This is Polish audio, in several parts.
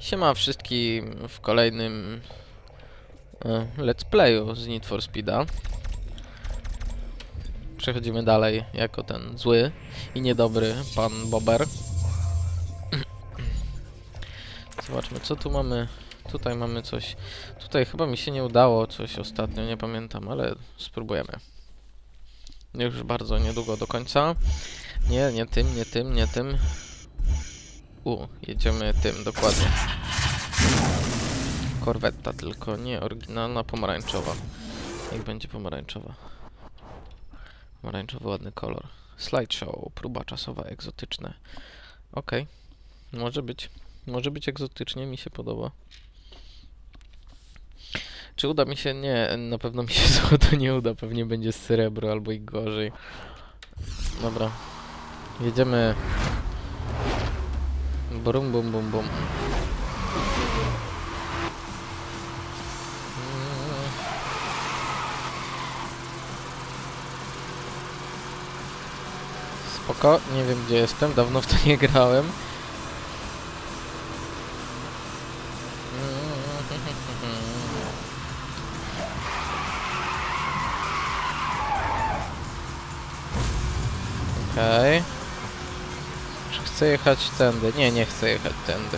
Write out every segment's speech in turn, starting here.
Siema wszystkim w kolejnym let's playu z Need for Speeda. Przechodzimy dalej jako ten zły i niedobry pan Bobber. Zobaczmy, co tu mamy. Tutaj mamy coś. Tutaj chyba mi się nie udało coś ostatnio, nie pamiętam, ale spróbujemy. Już bardzo niedługo do końca. Nie tym, nie tym, nie tym. Jedziemy tym, dokładnie. Korwetta, tylko nie oryginalna, pomarańczowa. Niech będzie pomarańczowa. Pomarańczowy, ładny kolor. Slideshow, próba czasowa, egzotyczne. Okej. Może być. Może być egzotycznie, mi się podoba. Czy uda mi się? Nie, na pewno mi się złoto nie uda. Pewnie będzie srebro albo i gorzej. Dobra. Jedziemy. Brum, bum, bum, bum. Spoko, nie wiem gdzie jestem, dawno w to nie grałem. Okej. Czy chcę jechać tędy? Nie, nie chcę jechać tędy.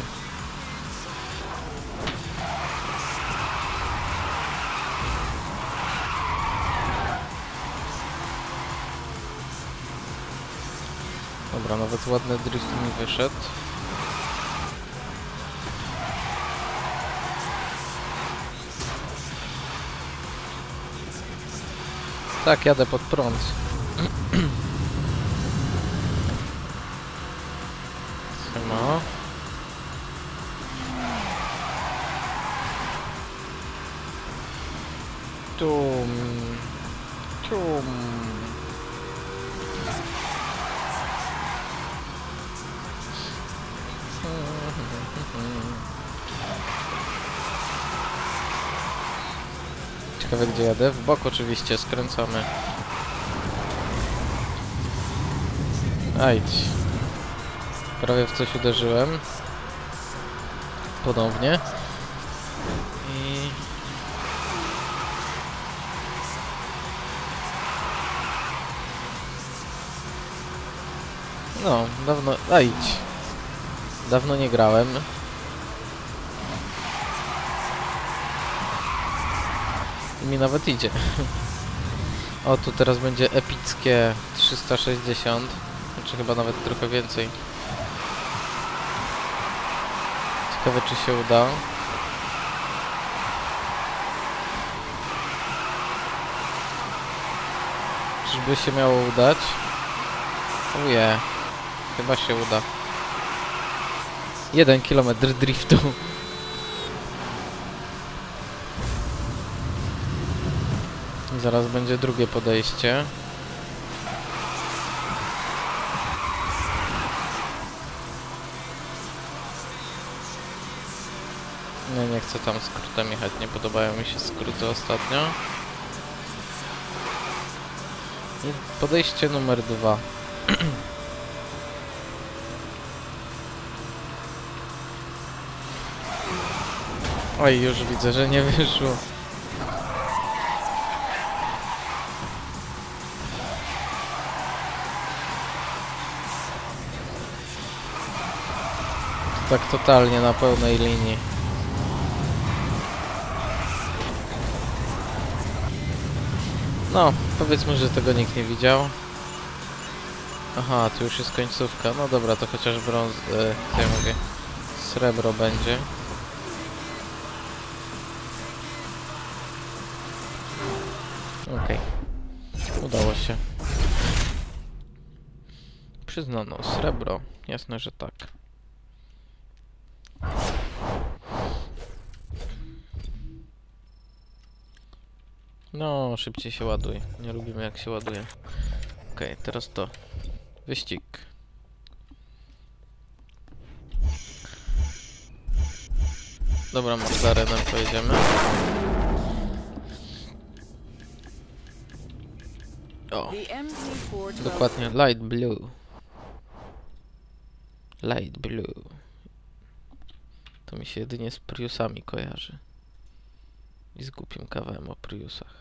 Dobra, nawet ładny drift mi wyszedł. Tak, jadę pod prąd. Siema. Tum. Tum. Ciekawe gdzie jadę? W bok oczywiście, skręcamy. Ajdź. Prawie w coś uderzyłem. Ponownie. I... No, dawno... Ajdź. Dawno nie grałem. I mi nawet idzie. O, tu teraz będzie epickie 360. Znaczy chyba nawet trochę więcej. Ciekawe czy się uda. Czyżby się miało udać? Uje. Chyba się uda. 1 kilometr driftu. Zaraz będzie drugie podejście. Nie chcę tam skrótem jechać, nie podobają mi się skróty ostatnio. I podejście numer 2. Oj, już widzę, że nie wyszło. Tak totalnie na pełnej linii. No, powiedzmy, że tego nikt nie widział. Aha, tu już jest końcówka. No dobra, to chociaż brąz... co ja mówię? Srebro będzie. Okej. Udało się. Przyznano, srebro. Jasne, że tak. No, szybciej się ładuj. Nie lubimy jak się ładuje. Okej, teraz to. Wyścig. Dobra, McLarenem pojedziemy. O. Dokładnie, light blue. Light blue. To mi się jedynie z Priusami kojarzy. I z głupim kawałem o Priusach.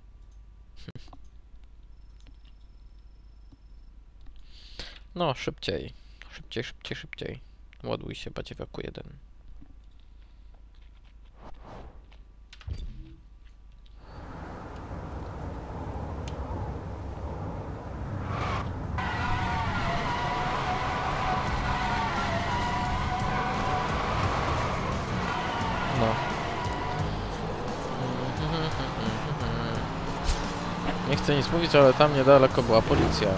No, szybciej. Szybciej, szybciej, szybciej. Ładuj się, badziewiaku 1. No. Nie chcę nic mówić, ale tam niedaleko była policja.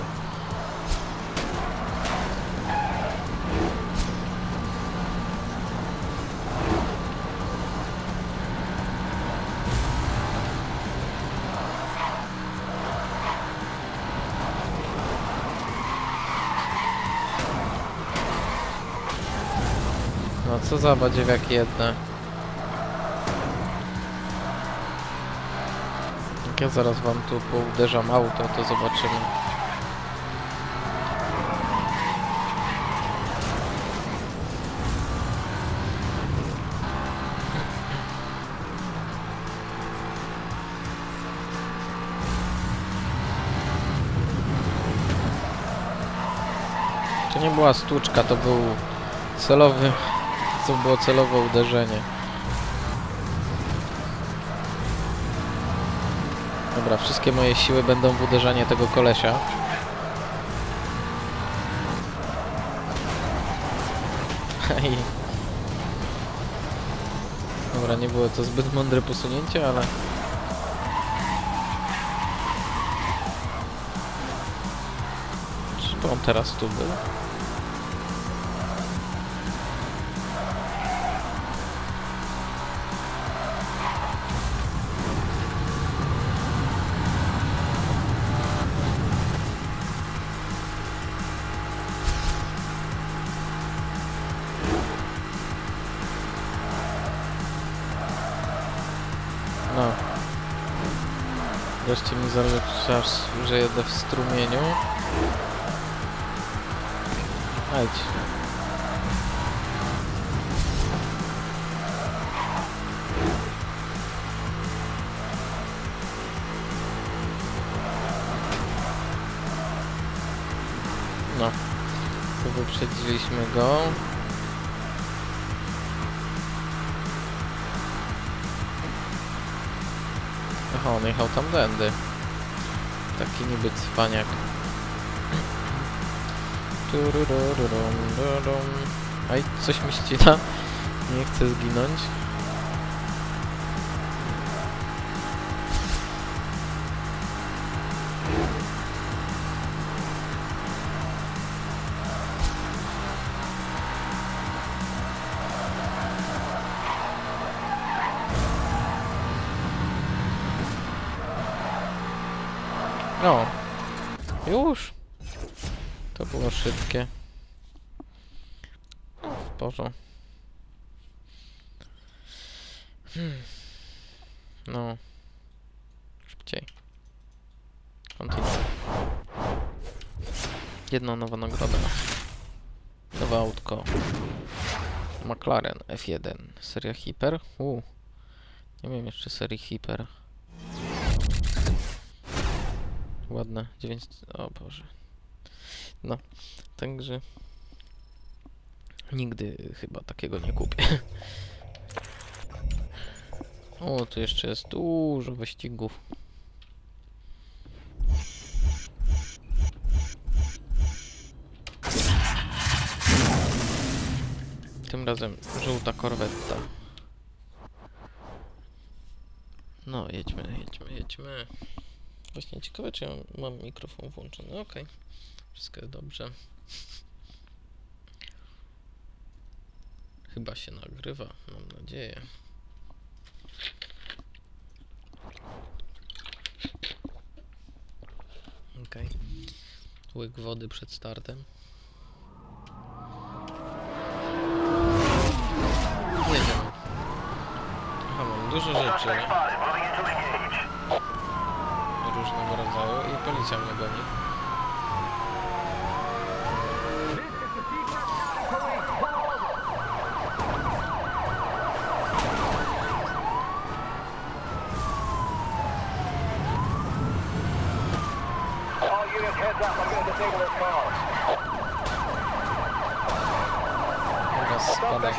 No co za badziewiaki jedne. Jak ja zaraz wam tu pouderzam auto, to zobaczymy. To nie była stłuczka, to był celowy... To było celowe uderzenie. Dobra, wszystkie moje siły będą w uderzanie tego kolesia. Hej. Dobra, nie było to zbyt mądre posunięcie, ale... Czy on teraz tu był? No. Wreszcie mi zależy czas, że jedę w strumieniu. Ajdź. No. To wyprzedziliśmy go. Aha, on jechał tamtędy. Taki niby cwaniak. Aj, coś mi ścina. Nie chcę zginąć. No. Już. To było szybkie. No, w porządku. No. Szybciej. Continue. Jedna nowa nagroda. Nowe autko. McLaren F1. Seria Hyper. Nie wiem jeszcze serii Hyper. Ładne. 9... O Boże. No. Także... Nigdy chyba takiego nie kupię. O, tu jeszcze jest dużo wyścigów. Tym razem żółta korwetta. No, jedźmy. Właśnie ciekawe, czy ja mam mikrofon włączony. Okej. Wszystko jest dobrze. Chyba się nagrywa, mam nadzieję. Okej. Łyk wody przed startem. Jedziemy. Aha, mam dużo rzeczy różnego rodzaju i policja mnie goni. Teraz spadaj.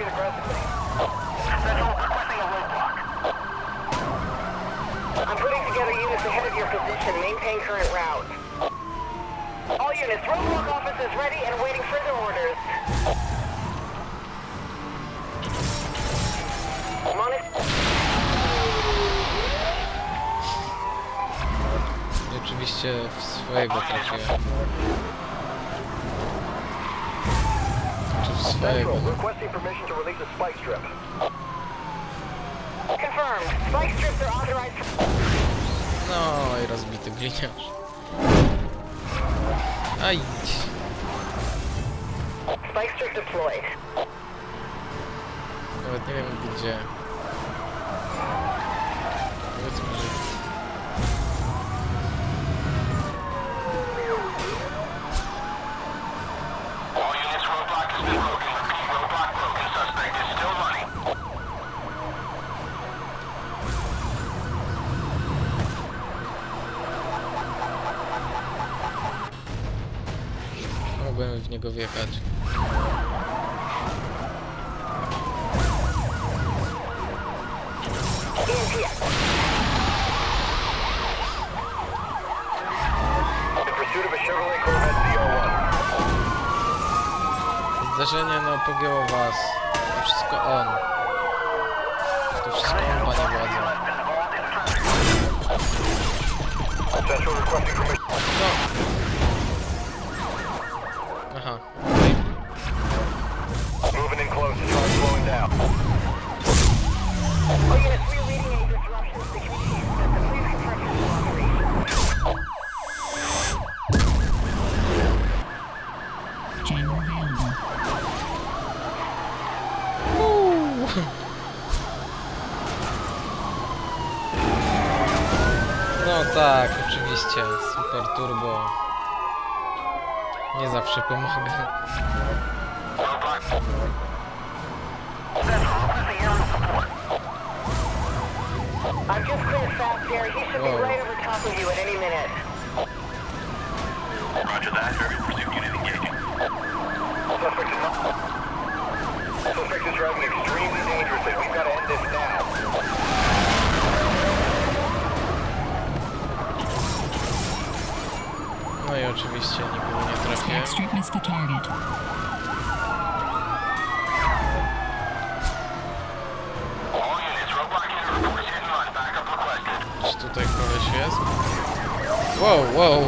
I'm putting together units ahead of your position. Maintain current route. All units, roadblock office is ready and awaiting further orders. I oczywiście w swojego trafiłem. Czy w swojego? Confirmed. Spike strips are authorized. No i rozbity gliniarz. A idź. Spike strip deployed. Nawet nie wiem gdzie. Powiedzmy, że... All units, roadblock has been broken. Repeat, roadblock broken. Suspect is still running. Mogłem w niego wjechać. Zdarzenie no pogięło was. To wszystko on. To wszystko on, panie władzo. No. Aha. Moving in close to try slowing down. Oh yes, we're leading a disruption to the communication system. Please confirm your operation. Jammer available. No tak, oczywiście. Super turbo. Nie zawsze pomaga. I've just cleared fast air. He should be right over top of you at any minute. Roger that. Very pursuit unit engaging. Suspect is driving extremely dangerously. We've got to end this now. No i oczywiście nikogo nie trafię. Spike strip missed the target. All units, roadblock unit reports hit and run. Backup requested. Czy tutaj koleś jest? Wow, wow.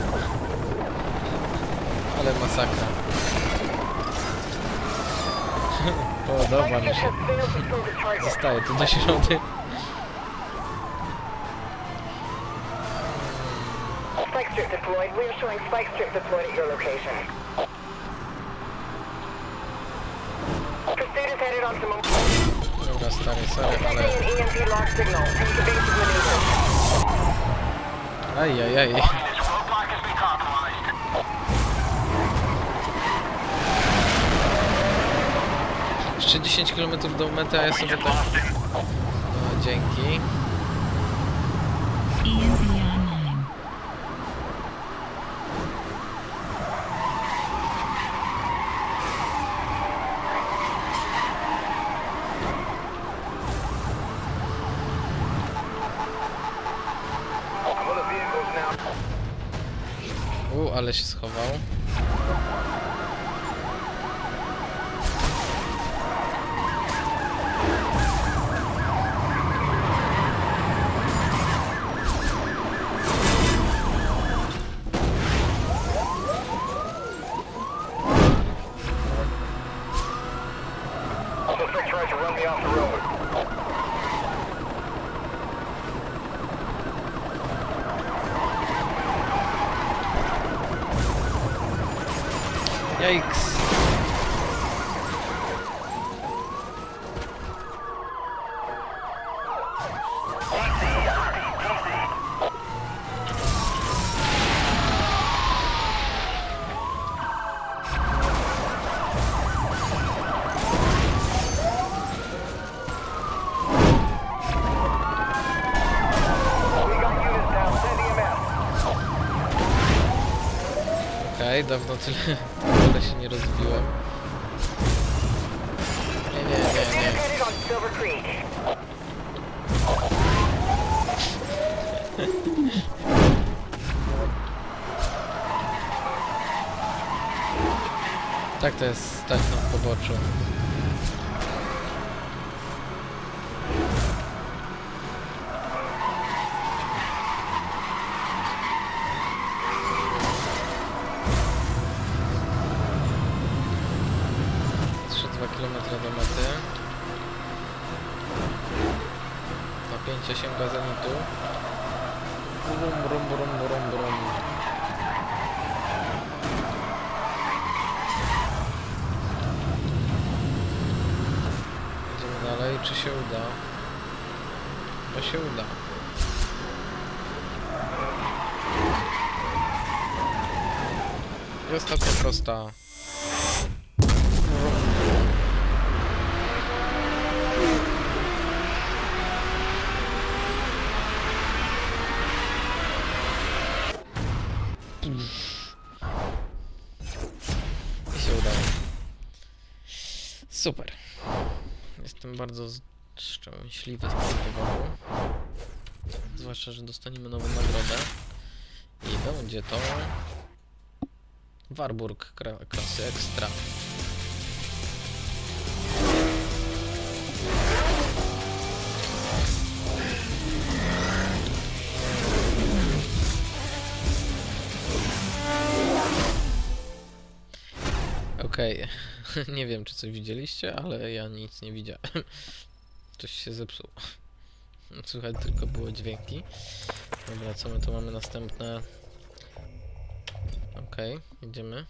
Ale masakra. Podoba Spike mi strip się. has failed to slow the target. Zostaje tu do środy. Spike strip deployed. We are showing spike strip deployed at your location. Pursuit is headed on to Dobra, stary, sorry, sending ale... an EMP lock signal. Take evasive maneuver. Ajajaj. All units, roadblock has been compromised. 10 km do mety, a ja sobie tak... Lost him. No, dzięki. EMP online. One of the vehicles now. Ale się schował. Suspect tried to run me off the road. Yikes. We got units down. Send EMS. dawno tyle się nie rozbiłem. Nie. Headed on Silver Creek. Tak to jest stać na poboczu. Jeszcze 2 km do mety. Napięcie sięga zenitu. Brum. Idziemy dalej, czy się uda? To się uda. I ostatnia prosta. I się udało. Super. Jestem bardzo szczęśliwy z tego powodu. Zwłaszcza, że dostaniemy nową nagrodę. I będzie to Warburg klasy Extra. Okej. Nie wiem, czy coś widzieliście, ale ja nic nie widziałem. Coś się zepsuło. Słychać tylko było dźwięki. Dobra, co my tu mamy następne? Okej, idziemy.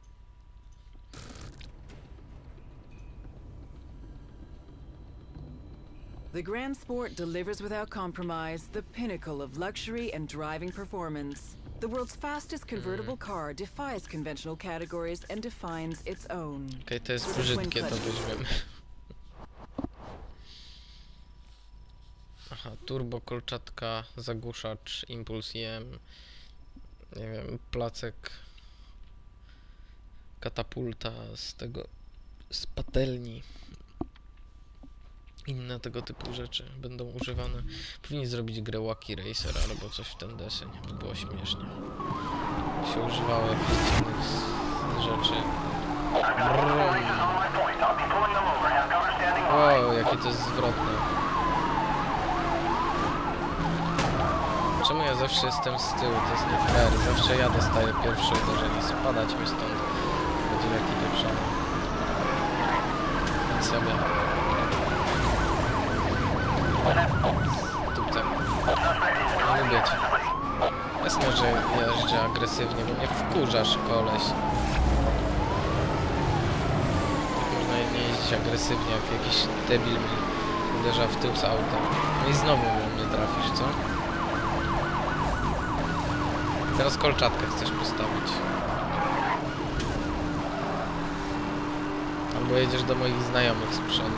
The Grand Sport delivers without compromise the pinnacle of luxury and driving performance. The world's fastest convertible car defies conventional categories and defines its own. Okej, to jest brzydkie, to weźmiemy. Aha, turbo, kolczatka, zagłuszacz, impuls IM, nie wiem, placek, katapulta z patelni. Inne tego typu rzeczy będą używane. Powinni zrobić grę Wacky Racer albo coś w ten deseń, by było śmiesznie. Się używało jakichś dziwnych rzeczy. Wow, jakie to jest zwrotne. Czemu ja zawsze jestem z tyłu? To jest nie fair. Zawsze ja dostaję pierwsze uderzenie. Spadać mi stąd. Będzie jaki pieprzony. Więc sobie. Tutaj. Nie lubię cię. Jasne, że jeżdżę agresywnie, bo mnie wkurzasz, koleś. Można nie jeździć agresywnie, jak jakiś debil mi uderza w tył z autem. No i znowu mnie trafisz, co? Teraz kolczatkę chcesz postawić. Albo jedziesz do moich znajomych z przodu.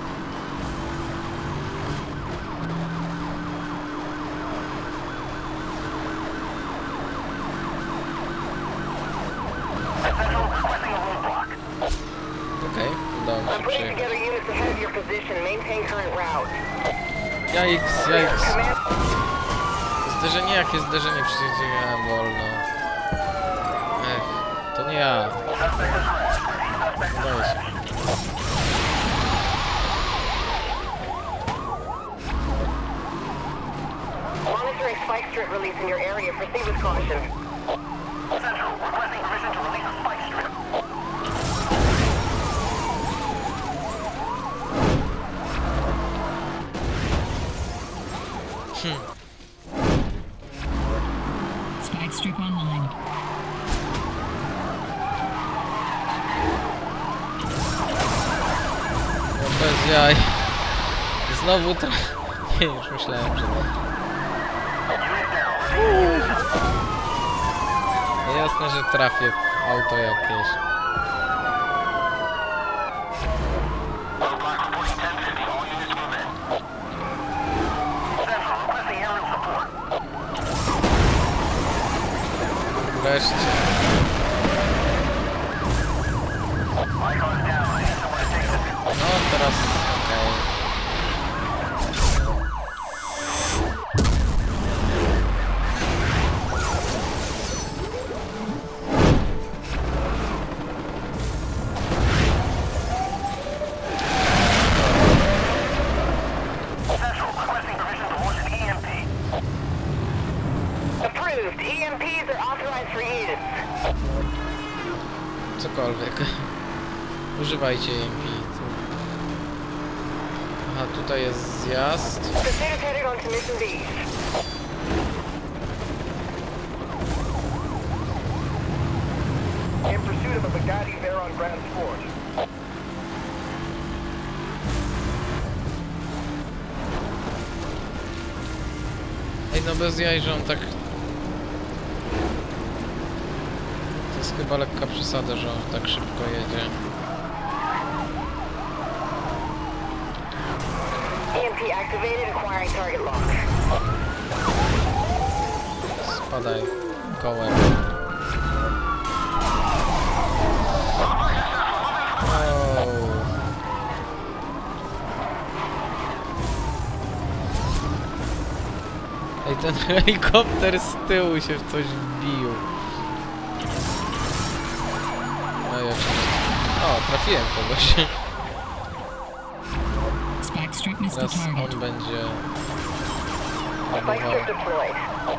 Okej, udało mi się przejechać. Jajks. Zderzenie, jakie zderzenie? Przecież jechałem wolno. To nie ja. Udało się. Monitoring spike strip release in your area. Proceed with caution. Central, requesting permission to release a spike strip. Spike strip online. No bez jaj. Znowu to... Nie, już myślałem, że... No jasne, że trafię w auto jakieś. Roadblock reporting 1050. All units move in. Central, requesting aerial support. Wreszcie. teraz... okej. Central, requesting permission to launch an EMP. Approved. EMPs are authorized for use. Cokolwiek. Używajcie EMP. Aha, tutaj jest zjazd. Pursuit is headed on to Mission B. In pursuit of a Bugatti Veyron Grand Sport. Ej, no bez jaj, że on tak... To jest chyba lekka przesada, że on tak szybko jedzie. EMP activated, acquiring target lock. Spadaj kołem. Oh. Ej, ten helikopter z tyłu się w coś wbił. No i oczywiście. O, trafiłem kogoś. Spike strip missed the Teraz target. on będzie... Spike hamował. strip deployed.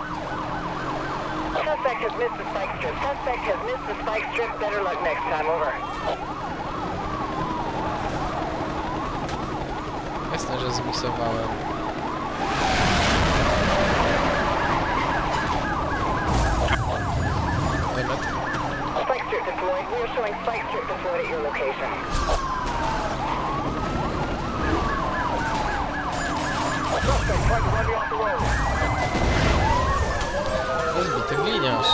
Suspect has missed the spike strip. Suspect has missed the spike strip. Better luck next time. Over. Jasne, że zmisowałem. Demet. Spike strip deployed. We are showing spike strip deployed at your location. Suspect tried to run me off the road. Rozbity gliniarz.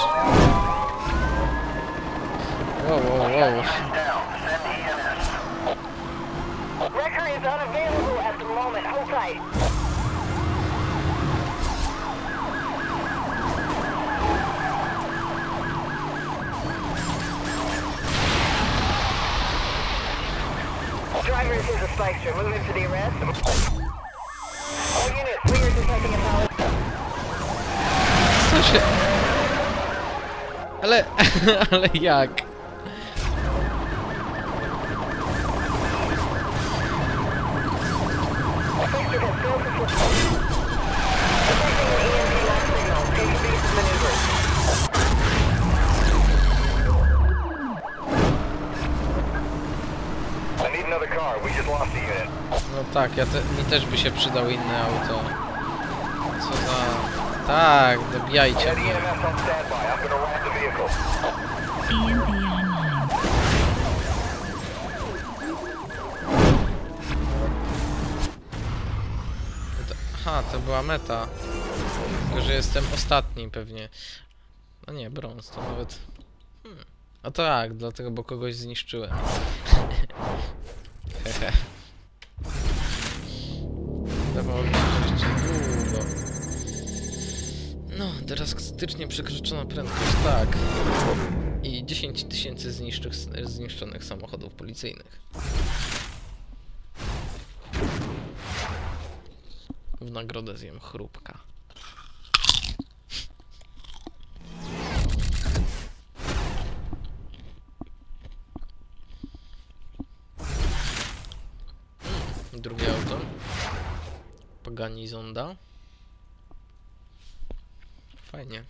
Wow, wow, wow. Down. Send EMS. Wrecker is unavailable at the moment. Hold tight. Driver is in the spike strip. Moving to the arrest. All units, we are detecting a power. Co się... Ale... ale jak? Spike strip has failed to fulfill. Detecting an EMP lock signal. Take evasive maneuvers. I need another car. We just lost a unit. No tak, mi też by się przydał inne auto. Co za... Tak, dobijajcie Get mnie. EMS on standby. I'm gonna ram the vehicle. EMP online. Aha, to była meta. Tylko, że jestem ostatni pewnie. No nie, brąz to nawet... A tak, dlatego, bo kogoś zniszczyłem. Hehe. Dawało mi się jeszcze długo. No, drastycznie przekroczona prędkość, tak. I 10 000 zniszczonych samochodów policyjnych. W nagrodę zjem chrupka. Drugie auto. Pagani Zonda. Fajnie.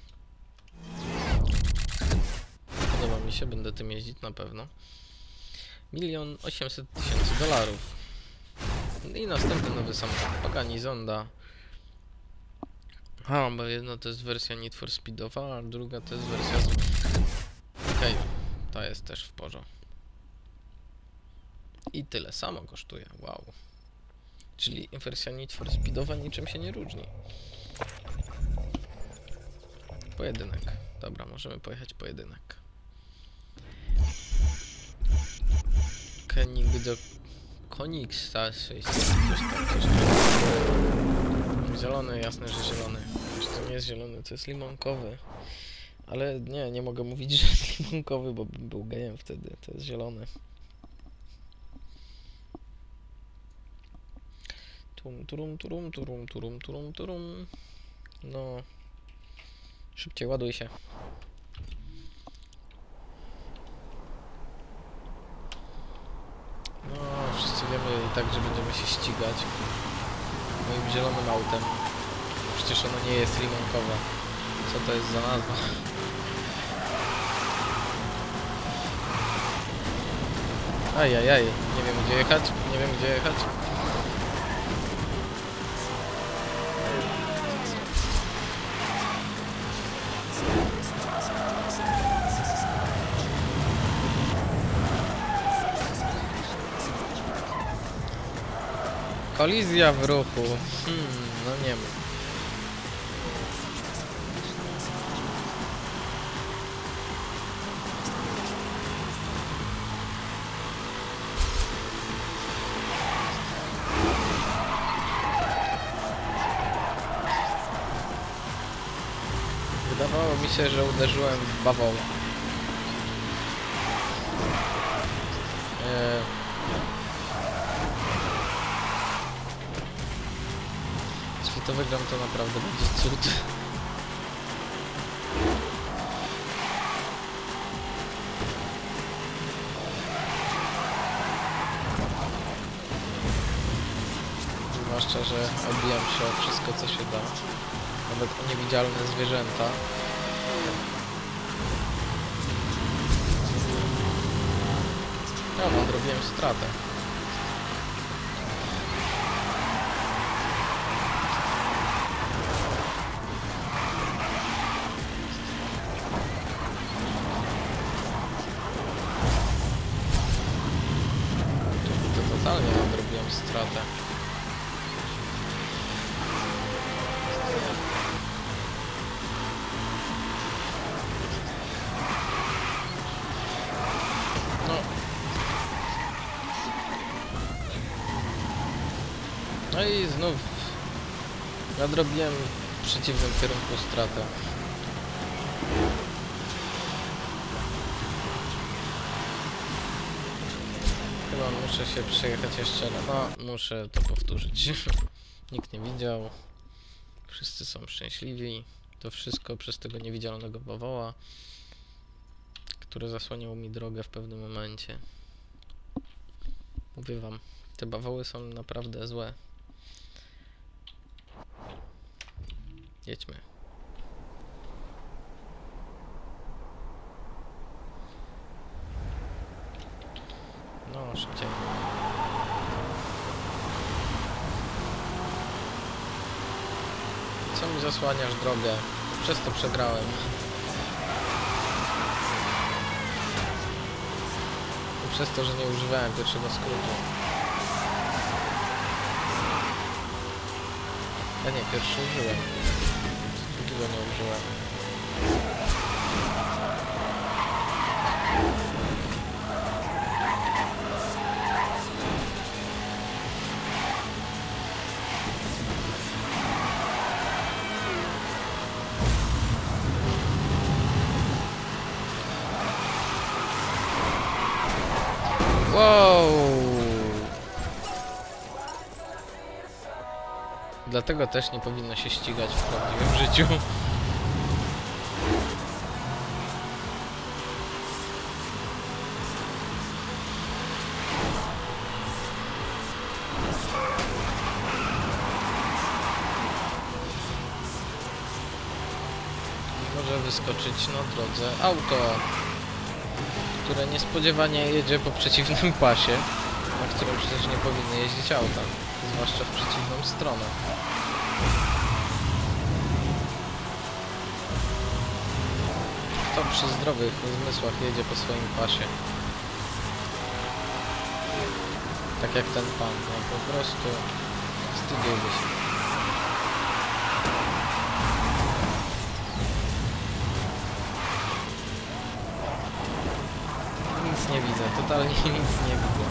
Podoba mi się, będę tym jeździć na pewno. 1 800 000 dolarów. I następny nowy samochód. Pagani Zonda. A, bo jedna to jest wersja Need for Speedowa, a druga to jest wersja... Okej, ta jest też w porządku. I tyle samo kosztuje, wow. Czyli wersja Need for Speedowa niczym się nie różni. Pojedynek. Dobra, możemy pojechać pojedynek. Koenigsegg 6. Zielony, jasne, że zielony. To nie jest zielony, to jest limonkowy. Ale nie mogę mówić, że jest limonkowy, bo bym był gejem wtedy. To jest zielony. Turum. No. Szybciej ładuj się. No, wszyscy wiemy i tak, że będziemy się ścigać moim zielonym autem. Przecież ono nie jest limonkowe. Co to jest za nazwa? Ajajaj, nie wiem gdzie jechać, Kolizja w ruchu. No nie wiem. Wydawało mi się, że uderzyłem w bawoła. Jeśli to wygram, to naprawdę będzie cud. Zwłaszcza, że odbijam się o wszystko, co się da. Nawet o niewidzialne zwierzęta. No, odrobiłem stratę. To totalnie odrobiłem stratę. No i znów nadrobiłem w przeciwnym kierunku stratę. Chyba muszę się przejechać jeszcze raz. No, muszę to powtórzyć. Nikt nie widział. Wszyscy są szczęśliwi. To wszystko przez tego niewidzialnego bawoła, który zasłonił mi drogę w pewnym momencie. Mówię wam, te bawoły są naprawdę złe. Jedźmy. No, szybciej. Co mi zasłaniasz drogę? Przez to przegrałem. I przez to, że nie używałem pierwszego skrótu. Ja nie, pierwszy użyłem. Drugiego nie użyłem. Wow! Dlatego też nie powinno się ścigać w prawdziwym życiu. Może wyskoczyć na drodze auto, które niespodziewanie jedzie po przeciwnym pasie, na którym przecież nie powinny jeździć auta, zwłaszcza w przeciwną stronę. Kto przy zdrowych zmysłach jedzie po swoim pasie? Tak jak ten pan, no po prostu wstydziłby się. Nic nie widzę, totalnie nic nie widzę.